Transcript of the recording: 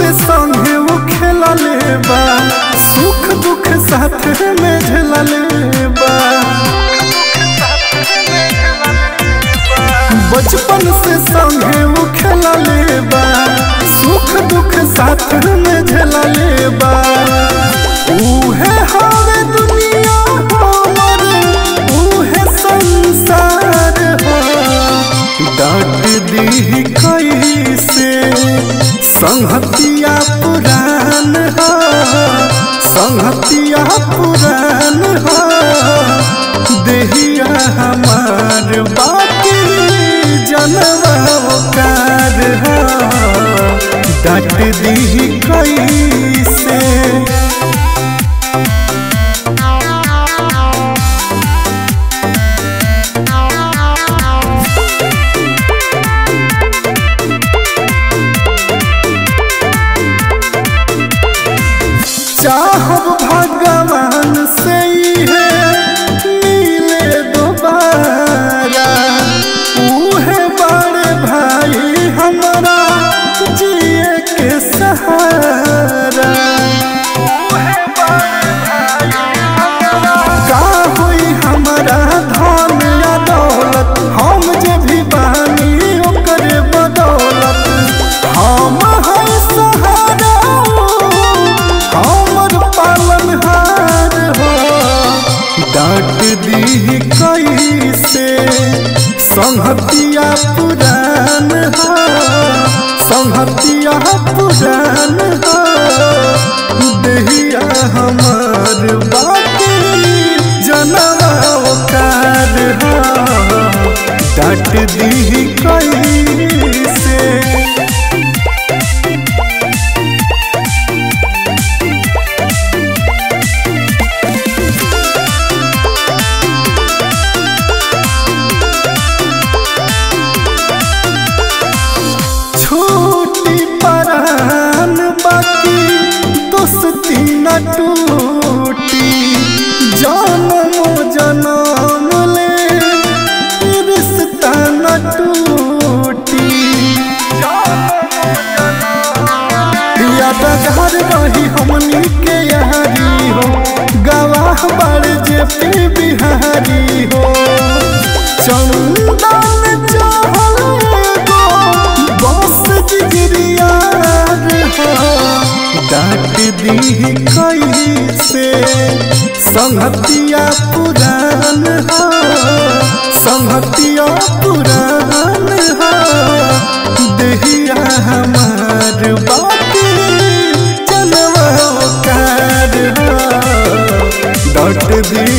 से संगे वो खेला लेबा, सुख दुख साथ में झेला लेबा। बचपन से संगे वो खेला लेबा, सुख दुख साथ में झेला लेबा। उहे हवे दुनिया हमर, उहे संसार हो। डांट दी कैसे संगतिया पुरान हो, संगतिया पुरान हो। देहिया हमार बाकी जनवा कार हो। डांट दी कैसे चाहब भगवान से है मिले दोबारा। उहे बड़े भाई हमारा जिए के सहारा। का हुई हमारा धन या दौलत, हम जे भी बानी ओकरे बदौलत। हम है सहारा हमर पालनहार हो। डांट दी कैसे संगतिया पुरान हो, संगतिया पुरान हो। देहिया हमार बाकी जनवा कार हो। डांट दी कैसे परान बाकी दोस्ती न टूटी। जन्मो जन्म ले रिश्ता न टूटी। यादगार रही हमनी के यारी हो, गवाह बड़ जे पी बिहारी हो। चंदन चाहल गो बस जिगरिया हो। डांट दी कैसे संगतिया पुरान हो, संगतिया पुरान हो। देहिया हमार बाकी जनवा कार हो। डांट दी